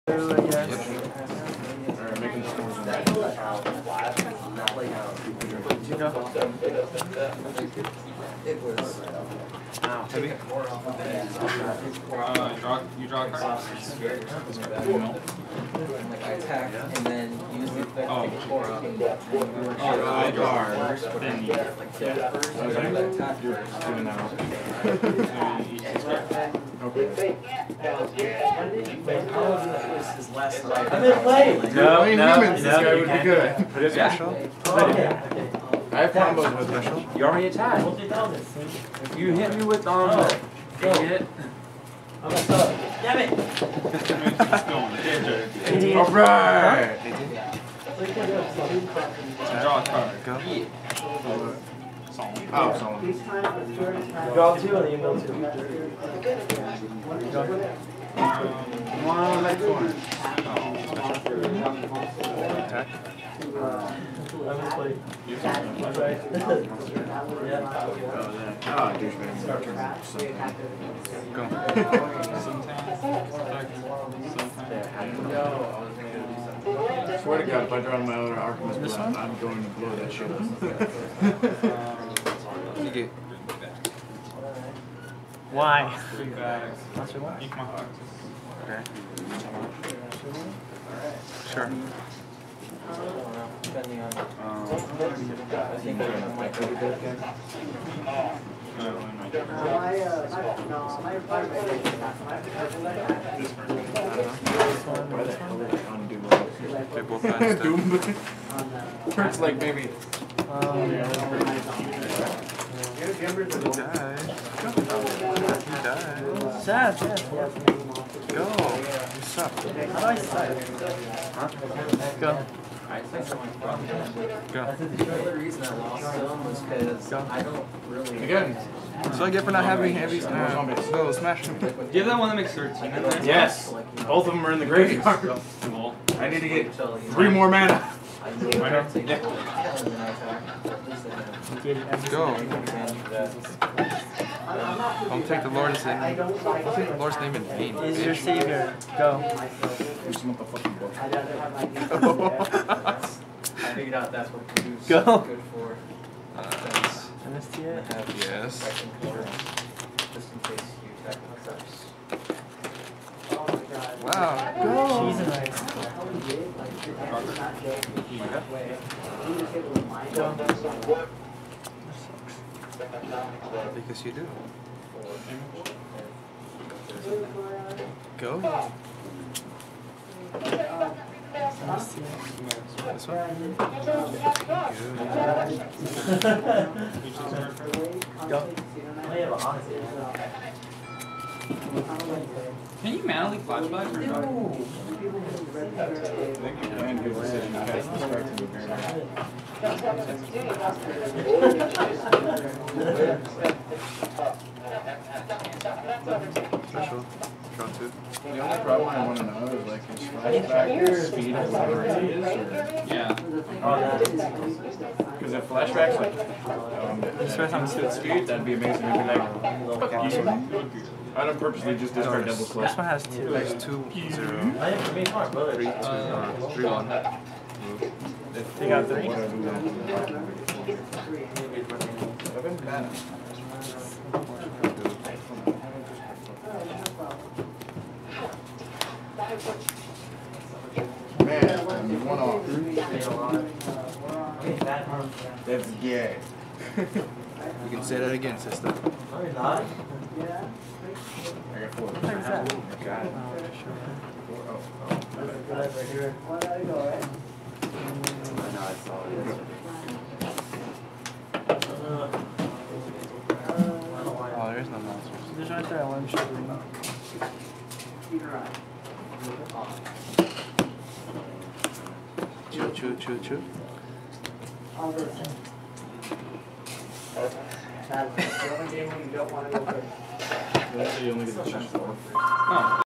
It was heavy. You draw a card. Like I attack and then use the effect to take 4 out. I draw first. Then you get like first. Attack first. Okay. His last life. I'm in play. No, this guy would be good. Put it special. I have combos with special. You already attacked. You hit me with hit. I'm a sub. Damn it! Alright! Draw a card. Go. Oh, someone. Draw 2 and then you mill 2. One leg corner. Attack. I misplaced. I'm sorry. Oh, douchebag. Go. Swear to God, if I draw my other Alchemist, I'm going to blow that shit up. You get. Why? Okay. Sure. Depending on. They both got stuff. Hurts like baby. You die. Sad. Go. You suck. How do I suck? Go. Go. The other reason I lost them was because I don't really. Again. So I get for not having heavy. No, smash him. Do you have that one that makes 13 in there? Yes. Both of them are in the graveyard. Cool. I need to get 3 more mana. Go. Don't take the Lord's name. Don't take the Lord's name in vain. Is your savior. Go. I figured out that's what produce Go. good for. MSTA? Yes. Just in case you attack first. Wow. Cheese and rice. Because you do. Go. This one? Go. Can you manually flashback or not? Special. Draw 2. The only problem I want to know is like his flashback speed or whatever it is. Yeah. Because if flashback's like speed, that'd be amazing. I'd be like, fuck you. I don't purposely just discard double This slash. one has 2. X 2 0 3 2 3 1. They got 3. Man, I'm 1 off. That's gay. You can say that again, sister. I got 4. What is that? Got it. Oh, there is no monsters. There's right there. One sugar. Chew. You only get the chance for. Oh.